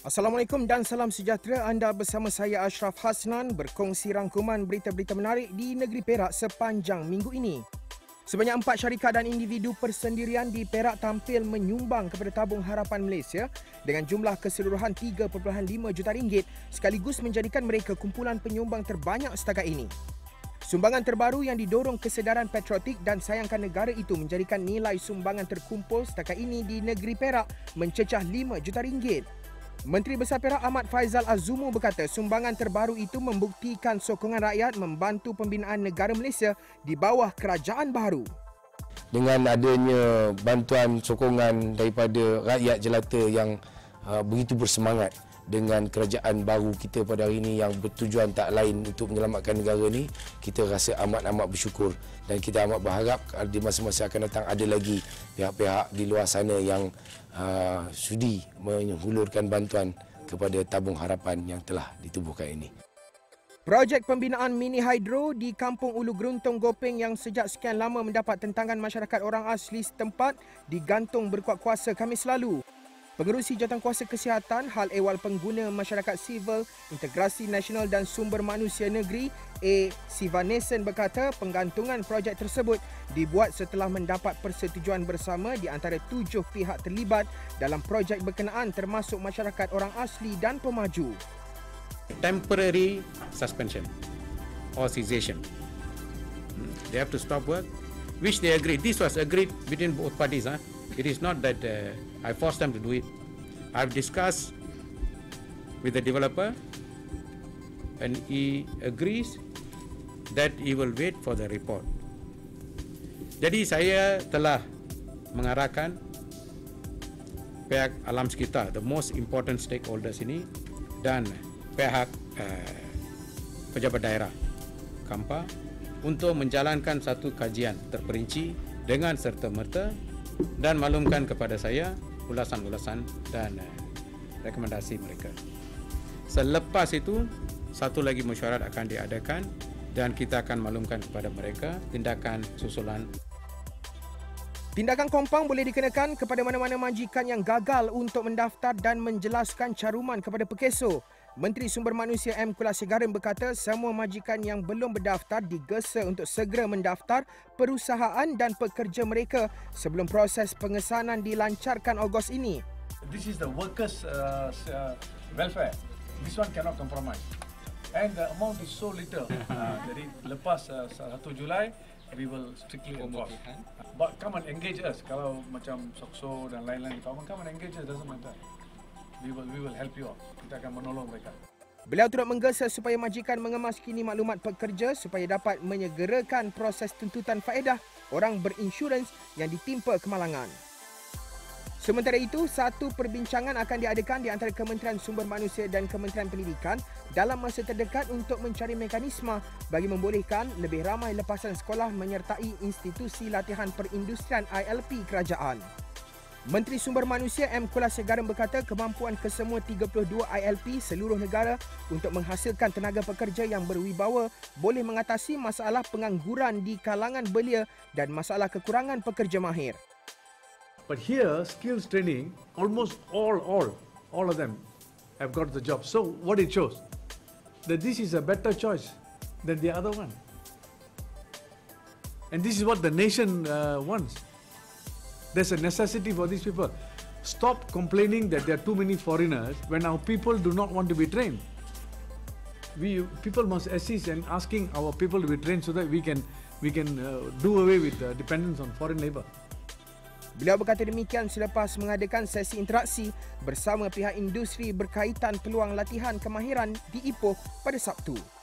Assalamualaikum dan salam sejahtera. Anda bersama saya Ashraf Hasnan berkongsi rangkuman berita-berita menarik di negeri Perak sepanjang minggu ini. Sebanyak 4 syarikat dan individu persendirian di Perak tampil menyumbang kepada Tabung Harapan Malaysia dengan jumlah keseluruhan 3.5 juta ringgit sekaligus menjadikan mereka kumpulan penyumbang terbanyak setakat ini. Sumbangan terbaru yang didorong kesedaran patriotik dan sayangkan negara itu menjadikan nilai sumbangan terkumpul setakat ini di negeri Perak mencecah 5 juta ringgit. Menteri Besar Perak Ahmad Faizal Azumu berkata sumbangan terbaru itu membuktikan sokongan rakyat membantu pembinaan negara Malaysia di bawah kerajaan baru. Dengan adanya bantuan sokongan daripada rakyat jelata yang begitu bersemangat dengan kerajaan baru kita pada hari ini yang bertujuan tak lain untuk menyelamatkan negara ini, kita rasa amat-amat bersyukur dan kita amat berharap di masa-masa akan datang ada lagi pihak-pihak di luar sana yang sudi menghulurkan bantuan kepada Tabung Harapan yang telah ditubuhkan ini. Projek pembinaan mini hidro di Kampung Ulu Geruntung Gopeng yang sejak sekian lama mendapat tentangan masyarakat orang asli setempat digantung berkuat kuasa Khamis lalu. Pengerusi Jawatankuasa Kesihatan, Hal Ehwal Pengguna Masyarakat Sivil, Integrasi Nasional dan Sumber Manusia Negeri, A. Sivanesan berkata penggantungan projek tersebut dibuat setelah mendapat persetujuan bersama di antara 7 pihak terlibat dalam projek berkenaan termasuk masyarakat orang asli dan pemaju. Temporary suspension or cessation. They have to stop work, which they agreed. This was agreed between both parties. It is not that I forced them to do it. I've discussed with the developer and he agrees that he will wait for the report. Jadi saya telah mengarahkan pihak alam sekitar, the most important stakeholders ini, dan pihak pejabat daerah Kampar untuk menjalankan satu kajian terperinci dengan serta-merta dan maklumkan kepada saya ulasan-ulasan dan rekomendasi mereka. Selepas itu, satu lagi mesyuarat akan diadakan dan kita akan maklumkan kepada mereka tindakan susulan. Tindakan kompang boleh dikenakan kepada mana-mana majikan yang gagal untuk mendaftar dan menjelaskan caruman kepada pekeso. Menteri Sumber Manusia M. Kulasegaran berkata semua majikan yang belum berdaftar digesa untuk segera mendaftar perusahaan dan pekerja mereka sebelum proses pengesanan dilancarkan Ogos ini. This is the workers' welfare. This one cannot compromise. And the amount is so little. Jadi lepas 1 Julai, we will strictly enforce. But come and engage us. Kalau macam SOKSO dan lain-lain, come and engage us, doesn't matter. We will help you out. Kita akan menolong mereka. Beliau turut menggesa supaya majikan mengemas kini maklumat pekerja supaya dapat menyegerakan proses tuntutan faedah orang berinsurans yang ditimpa kemalangan. Sementara itu, satu perbincangan akan diadakan di antara Kementerian Sumber Manusia dan Kementerian Pendidikan dalam masa terdekat untuk mencari mekanisme bagi membolehkan lebih ramai lepasan sekolah menyertai institusi latihan perindustrian ILP kerajaan. Menteri Sumber Manusia M. Kulasegaran berkata kemampuan kesemua 32 ILP seluruh negara untuk menghasilkan tenaga pekerja yang berwibawa boleh mengatasi masalah pengangguran di kalangan belia dan masalah kekurangan pekerja mahir. But here, skills training, almost all of them have got the job. So what it shows, that this is a better choice than the other one. And this is what the nation wants. There's a necessity for these people. Stop complaining that there are too many foreigners when our people do not want to be trained. People must assist in asking our people to be trained so that we can do away with dependence on foreign labour. Beliau berkata demikian selepas mengadakan sesi interaksi bersama pihak industri berkaitan peluang latihan kemahiran di Ipoh pada Sabtu.